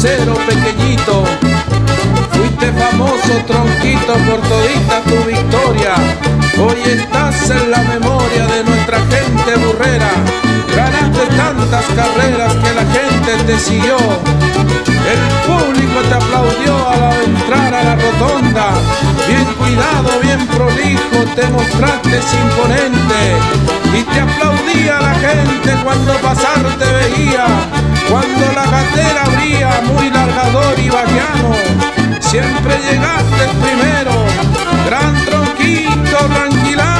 Lucero pequeñito. Fuiste famoso, tronquito, por todita tu victoria. Hoy estás en la memoria de nuestra gente burrera. Ganaste tantas carreras que la gente te siguió. El público te aplaudió al entrar a la rotonda. Bien cuidado, bien prolijo, te mostraste imponente. Y te aplaudía la gente cuando pasar te veía. Cuando la gatera abría, muy largador y vaquiano, siempre llegaste primero. Gran tronquito, tranquila.